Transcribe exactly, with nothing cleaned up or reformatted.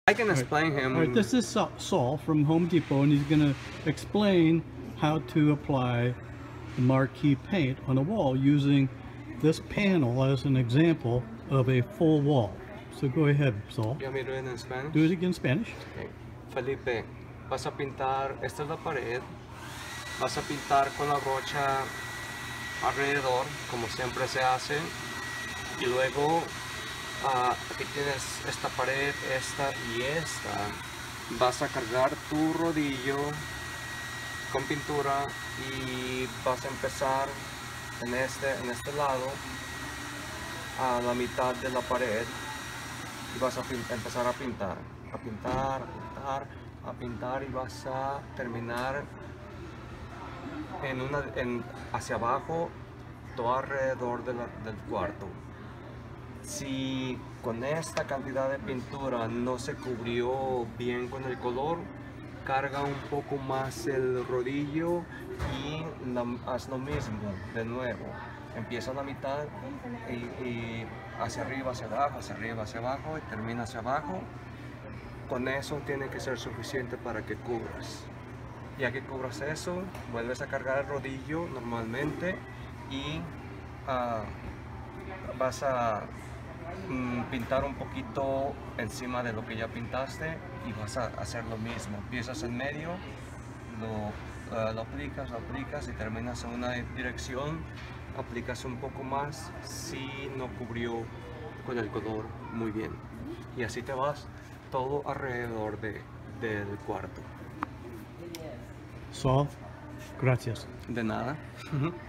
I can explain right. him. All right, this is Saul from Home Depot, and he's going to explain how to apply the marquee paint on a wall using this panel as an example of a full wall. So go ahead, Saul. You want me to do it in Spanish? Do it again in Spanish. Okay. Felipe, vas a pintar, esta es la pared, vas a pintar con la brocha alrededor, como siempre se hace, y luego uh, aquí tienes esta pared, esta y esta. Vas a cargar tu rodillo con pintura y vas a empezar en este, en este lado, a la mitad de la pared, y vas a empezar a pintar, a pintar, a pintar, a pintar, y vas a terminar en una, en, hacia abajo, todo alrededor de la, del cuarto. Si con esta cantidad de pintura no se cubrió bien con el color, carga un poco más el rodillo y la, haz lo mismo de nuevo. Empieza a la mitad y, y hacia arriba, hacia abajo, hacia arriba, hacia abajo, y termina hacia abajo. Con eso tiene que ser suficiente para que cubras. Ya que cubras eso, vuelves a cargar el rodillo normalmente y uh, vas a mm, pintar un poquito encima de lo que ya pintaste, y vas a hacer lo mismo. Empiezas en medio, lo, uh, lo aplicas, lo aplicas y terminas en una dirección. Aplicas un poco más si no cubrió con el color muy bien, y así te vas todo alrededor de, del cuarto. Saul, gracias. De nada.